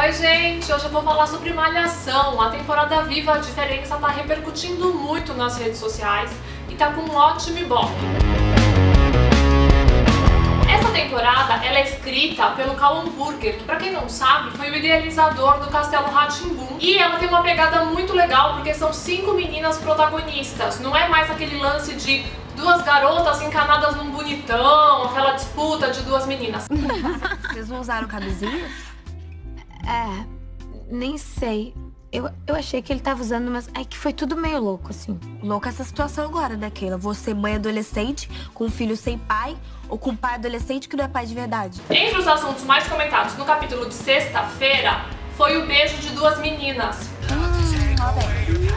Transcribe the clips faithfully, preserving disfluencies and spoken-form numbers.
Oi gente, hoje eu vou falar sobre Malhação. A temporada Viva a Diferença tá repercutindo muito nas redes sociais e tá com um ótimo ibope. Essa temporada ela é escrita pelo Callum Burger, que pra quem não sabe foi o idealizador do Castelo Rá-Tim-Bum. E ela tem uma pegada muito legal porque são cinco meninas protagonistas, não é mais aquele lance de duas garotas encanadas num bonitão, aquela disputa de duas meninas. Vocês não usaram camisinha? É, nem sei. Eu, eu achei que ele tava usando, mas é que foi tudo meio louco, assim. Louca essa situação agora, né, Keila? Você mãe adolescente, com um filho sem pai, ou com um pai adolescente que não é pai de verdade. Entre os assuntos mais comentados no capítulo de sexta-feira, foi o beijo de duas meninas. Hum, ó bem.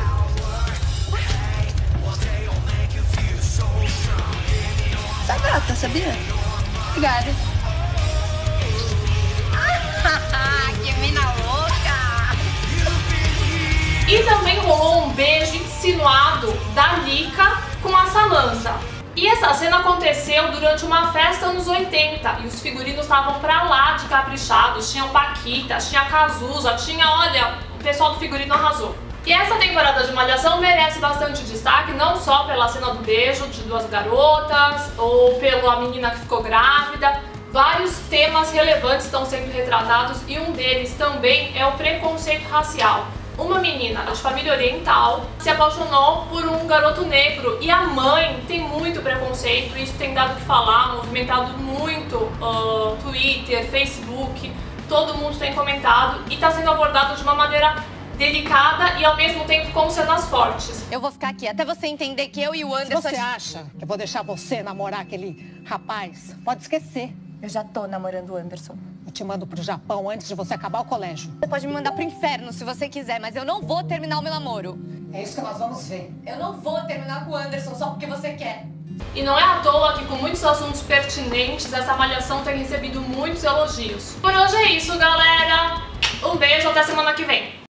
Tá gata, sabia? Obrigada. Que mina louca! E também rolou um beijo insinuado da Lika com a Samantha. E essa cena aconteceu durante uma festa nos oitenta e os figurinos estavam pra lá de caprichados. Tinham Paquitas, tinha Cazuza, tinha, olha, o pessoal do figurino arrasou. E essa temporada de Malhação merece bastante destaque, não só pela cena do beijo de duas garotas ou pela menina que ficou grávida. Vários temas relevantes estão sendo retratados e um deles também é o preconceito racial. Uma menina de família oriental se apaixonou por um garoto negro e a mãe tem muito preconceito, isso tem dado o que falar, movimentado muito uh, Twitter, Facebook, todo mundo tem comentado e está sendo abordado de uma maneira delicada e ao mesmo tempo com cenas fortes. Eu vou ficar aqui até você entender que eu e o Anderson... Se você acha que eu vou deixar você namorar aquele rapaz, pode esquecer. Eu já tô namorando o Anderson. Eu te mando pro Japão antes de você acabar o colégio. Você pode me mandar pro inferno se você quiser, mas eu não vou terminar o meu namoro. É isso que nós vamos ver. Eu não vou terminar com o Anderson só porque você quer. E não é à toa que com muitos assuntos pertinentes, essa Malhação tem recebido muitos elogios. Por hoje é isso, galera. Um beijo, até semana que vem.